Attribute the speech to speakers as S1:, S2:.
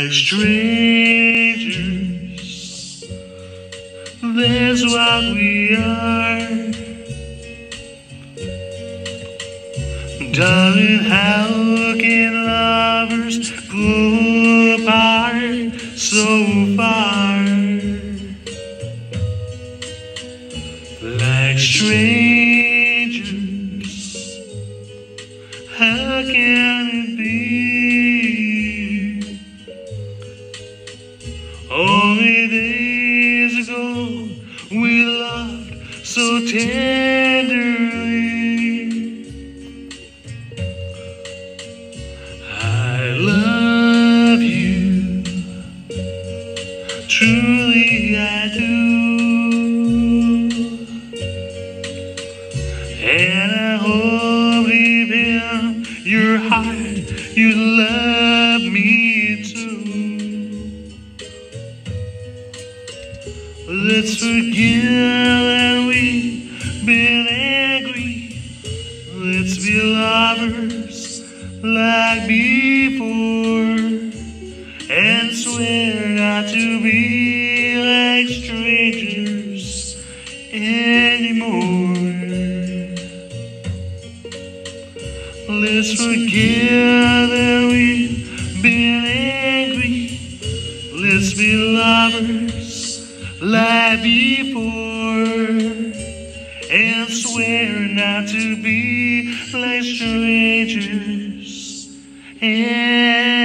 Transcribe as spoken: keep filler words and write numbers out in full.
S1: like strangers. That's what we are. Darling, how can lovers pull apart so far? Like strangers, how can it be? Only days ago we loved so tenderly. I love you, truly I do. And I hope deep in your heart you love me too. Let's forget that we've been angry. Let's be lovers like before, and swear not to be like strangers anymore. Let's forget that we've been angry. Let's be lovers like before, and swear not to be like strangers anymore.